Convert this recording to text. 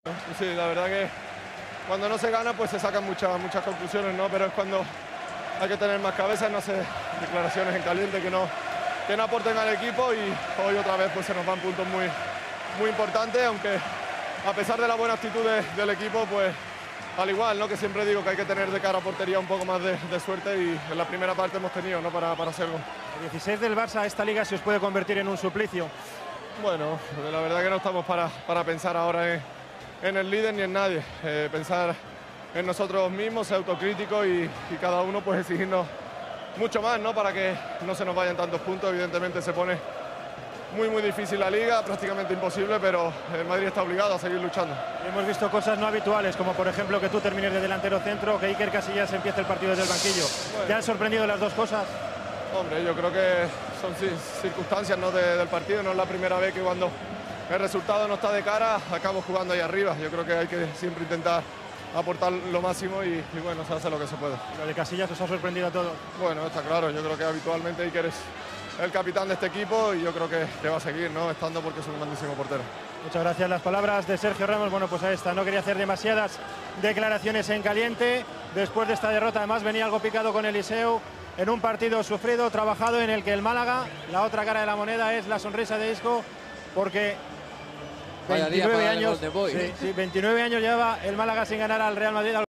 Sí, la verdad que cuando no se gana pues se sacan muchas conclusiones, ¿no? Pero es cuando hay que tener más cabeza, no hacer declaraciones en caliente que no aporten al equipo, y hoy otra vez pues se nos van puntos muy importantes, aunque a pesar de la buena actitud del equipo, pues al igual, ¿no? Que siempre digo que hay que tener de cara a portería un poco más de suerte, y en la primera parte hemos tenido, ¿no? Para hacer gol. El 16 del Barça, esta liga se os puede convertir en un suplicio. Bueno, la verdad que no estamos para pensar ahora en el líder ni en nadie. Pensar en nosotros mismos, ser autocríticos y cada uno pues exigirnos mucho más, ¿no? Para que no se nos vayan tantos puntos. Evidentemente se pone muy difícil la liga, prácticamente imposible, pero el Madrid está obligado a seguir luchando. Hemos visto cosas no habituales, como por ejemplo que tú termines de delantero centro, que Iker Casillas empiece el partido desde el banquillo. Bueno. ¿Te han sorprendido las dos cosas? Hombre, yo creo que son circunstancias, ¿no? del partido. No es la primera vez que cuando el resultado no está de cara acabo jugando ahí arriba. Yo creo que hay que siempre intentar aportar lo máximo y bueno, se hace lo que se puede. Lo de Casillas os ha sorprendido a todos. Bueno, está claro. Yo creo que habitualmente Iker es el capitán de este equipo y yo creo que va a seguir, ¿no? Estando, porque es un grandísimo portero. Muchas gracias. Las palabras de Sergio Ramos. Bueno, pues ahí está. No quería hacer demasiadas declaraciones en caliente. Después de esta derrota, además, venía algo picado con Eliseu en un partido sufrido, trabajado, en el que el Málaga, la otra cara de la moneda, es la sonrisa de Isco, porque 29 años, 29 años lleva el Málaga sin ganar al Real Madrid.